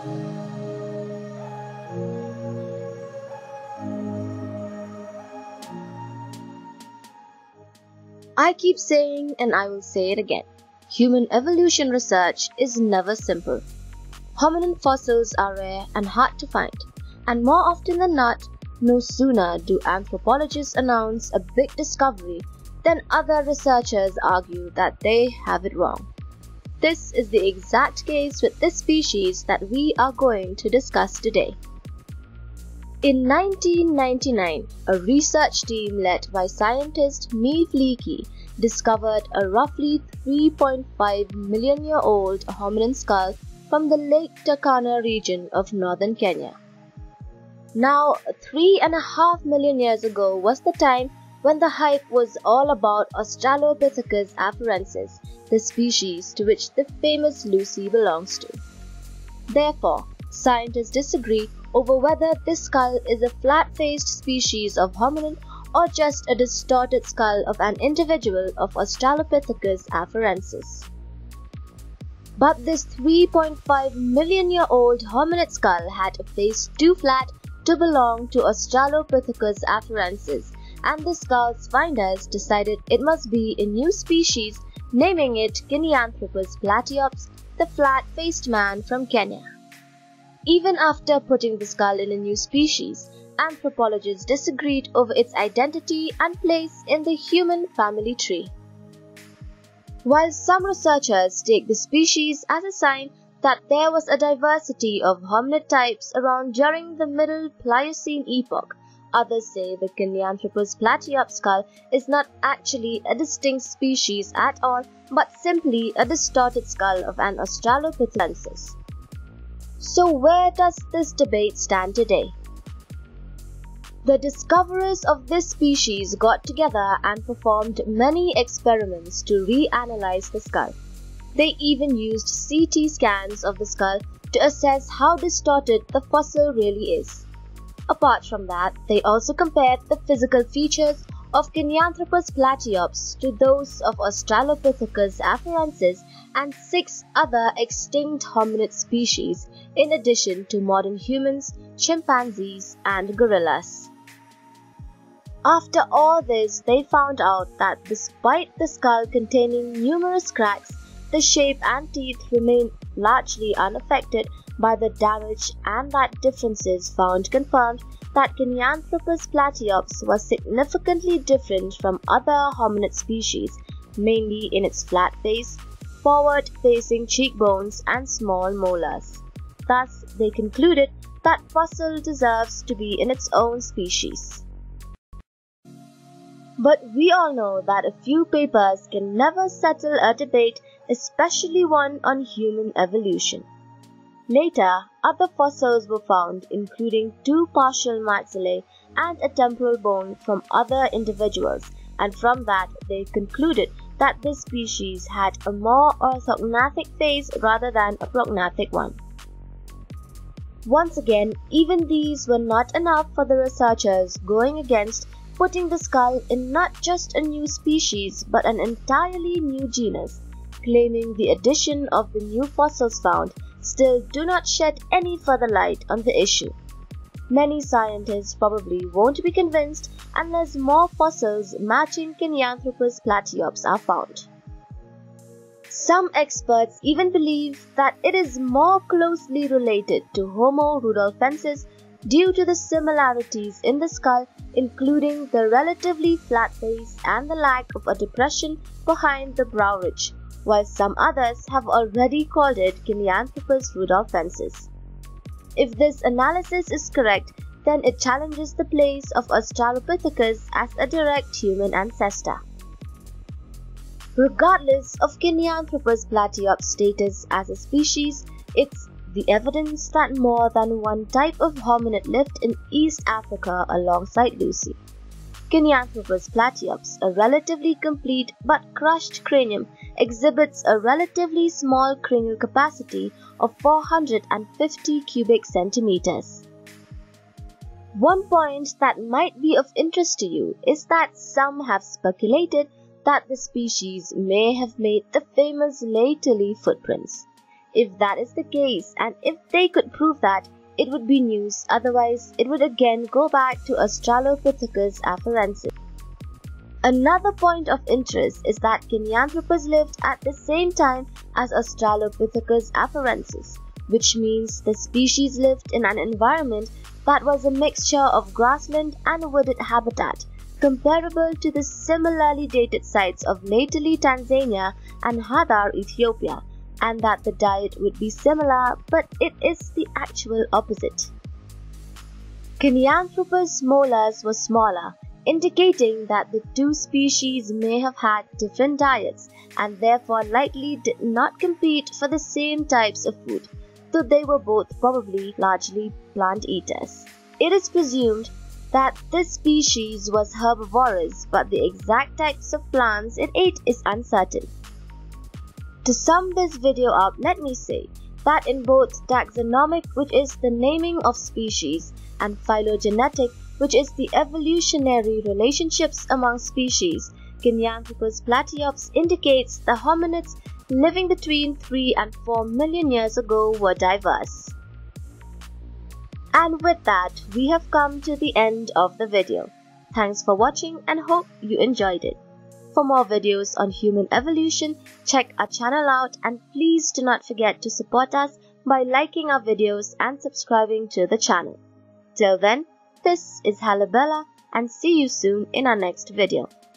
I keep saying, and I will say it again, human evolution research is never simple. Hominin fossils are rare and hard to find, and more often than not, no sooner do anthropologists announce a big discovery than other researchers argue that they have it wrong. This is the exact case with this species that we are going to discuss today. In 1999, a research team led by scientist Meave Leakey discovered a roughly 3.5 million year old hominin skull from the Lake Turkana region of northern Kenya. Now, 3.5 million years ago was the time when the hype was all about Australopithecus afarensis, the species to which the famous Lucy belongs to. Therefore, scientists disagree over whether this skull is a flat-faced species of hominin or just a distorted skull of an individual of Australopithecus afarensis. But this 3.5 million year old hominid skull had a face too flat to belong to Australopithecus afarensis, and the skull's finders decided it must be a new species, naming it Kenyanthropus Platyops, the flat-faced man from Kenya. Even after putting the skull in a new species, anthropologists disagreed over its identity and place in the human family tree. While some researchers take the species as a sign that there was a diversity of hominid types around during the Middle Pliocene epoch, others say the Kenyanthropus Platyops skull is not actually a distinct species at all, but simply a distorted skull of an Australopithecus. So where does this debate stand today? The discoverers of this species got together and performed many experiments to reanalyze the skull. They even used CT scans of the skull to assess how distorted the fossil really is. Apart from that, they also compared the physical features of Kenyanthropus Platyops to those of Australopithecus afarensis and 6 other extinct hominid species, in addition to modern humans, chimpanzees, and gorillas. After all this, they found out that despite the skull containing numerous cracks, the shape and teeth remain largely unaffected by the damage, and that differences found confirmed that Kenyanthropus Platyops was significantly different from other hominid species, mainly in its flat face, forward-facing cheekbones, and small molars. Thus, they concluded that fossil deserves to be in its own species. But we all know that a few papers can never settle a debate, especially one on human evolution. Later, other fossils were found, including 2 partial maxillae and a temporal bone from other individuals, and from that they concluded that this species had a more orthognathic face rather than a prognathic one. Once again, even these were not enough for the researchers, going against putting the skull in not just a new species but an entirely new genus, claiming the addition of the new fossils found still do not shed any further light on the issue. Many scientists probably won't be convinced unless more fossils matching Kenyanthropus Platyops are found. Some experts even believe that it is more closely related to Homo rudolfensis due to the similarities in the skull, including the relatively flat face and the lack of a depression behind the brow ridge, while some others have already called it Kenyanthropus rudolfensis. If this analysis is correct, then it challenges the place of Australopithecus as a direct human ancestor. Regardless of Kenyanthropus Platyops' status as a species, it's the evidence that more than one type of hominid lived in East Africa alongside Lucy. Kenyanthropus Platyops, a relatively complete but crushed cranium, exhibits a relatively small cranial capacity of 450 cubic centimeters. One point that might be of interest to you is that some have speculated that the species may have made the famous Lake Turkana footprints. If that is the case, and if they could prove that, it would be news, otherwise it would again go back to Australopithecus afarensis. Another point of interest is that Kenyanthropus lived at the same time as Australopithecus afarensis, which means the species lived in an environment that was a mixture of grassland and wooded habitat, comparable to the similarly dated sites of Lately, Tanzania and Hadar, Ethiopia, and that the diet would be similar, but it is the actual opposite. Kenyanthropus molars were smaller, indicating that the two species may have had different diets and therefore likely did not compete for the same types of food, though they were both probably largely plant eaters. It is presumed that this species was herbivorous, but the exact types of plants it ate is uncertain. To sum this video up, let me say that in both taxonomic, which is the naming of species, and phylogenetic, which is the evolutionary relationships among species, Kenyanthropus platyops indicates the hominids living between 3 and 4 million years ago were diverse. And with that, we have come to the end of the video. Thanks for watching and hope you enjoyed it. For more videos on human evolution, check our channel out and please do not forget to support us by liking our videos and subscribing to the channel. Till then, this is Halabella and see you soon in our next video.